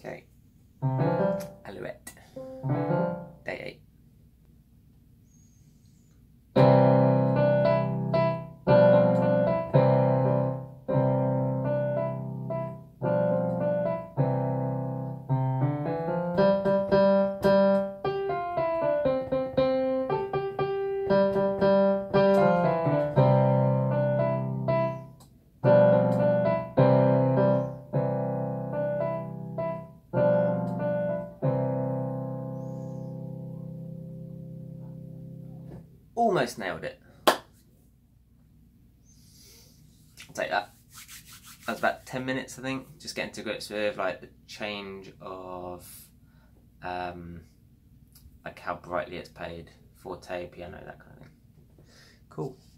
Okay. Alouette. Day 8. Almost nailed it. I'll take that. That was about 10 minutes, I think. Just getting to grips with like the change of like how brightly it's played, forte, piano, that kind of thing. Cool.